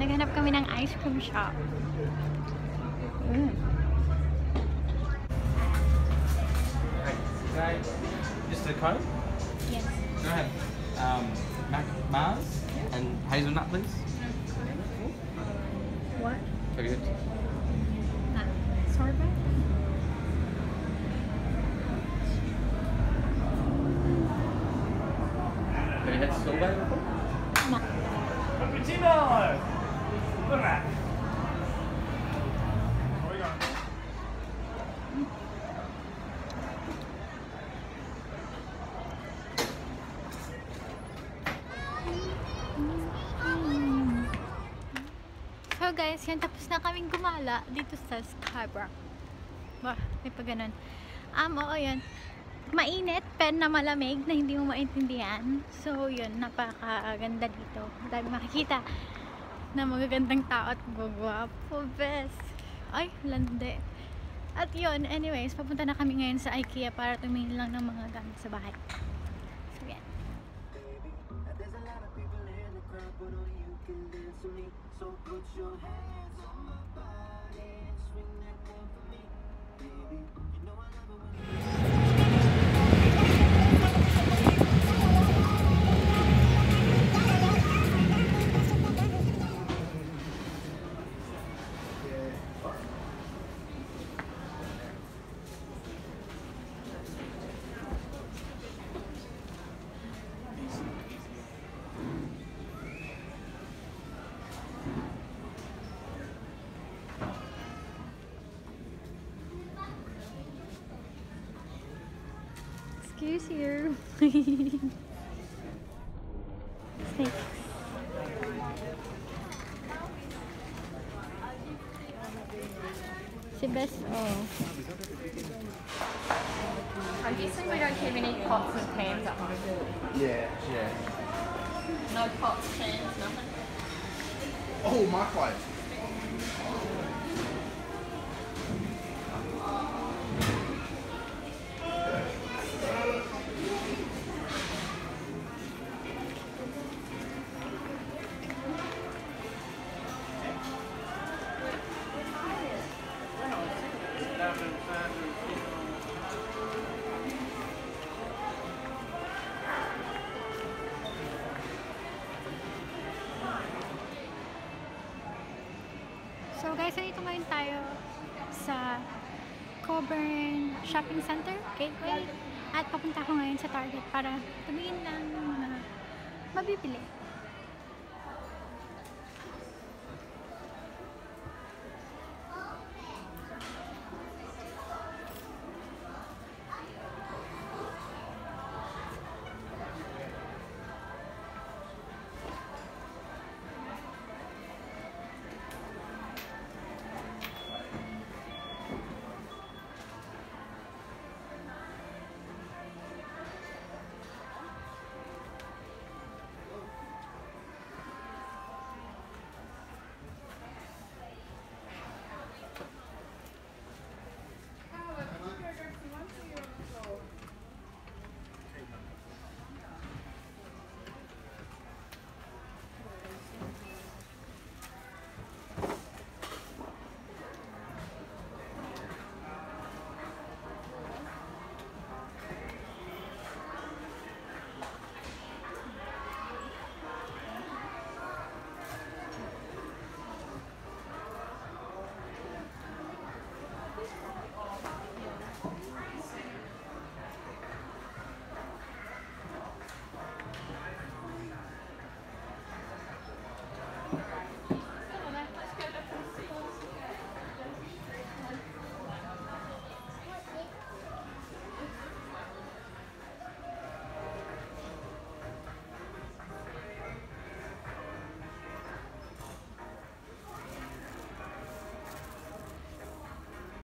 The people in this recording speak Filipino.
naghanap kami ng ice cream shop. Just a cone? Yes. Go ahead. Mars and hazelnut, please. What? Very good. Sorbet? Have you had sorbet before? No. Cappuccino! Look at that. So guys, yan, tapos na kaming gumala dito sa Scarborough. Bah, may pa ganun. Oo, yun. Mainit, pero na malamig na hindi mo maintindihan. So, yun, napakaganda dito. Dami makikita na magagandang tao at gugwapo, best. Ay, lande. At yun, anyways, papunta na kami ngayon sa Ikea para tumingin lang ng mga gamit sa bahay. So, yan. So put your hands on my body and swing that thing for me, baby. You know I love it Excuse you. Thanks. Si Bess, oh. I'm guessing we don't have any pots and pans at home. Yeah. No pots, pans, nothing. Oh, microwave. So guys, nandito ngayon tayo sa Scarborough Shopping Center, Gateway. At papunta ako ngayon sa Target para tumingin ng mga mabibili.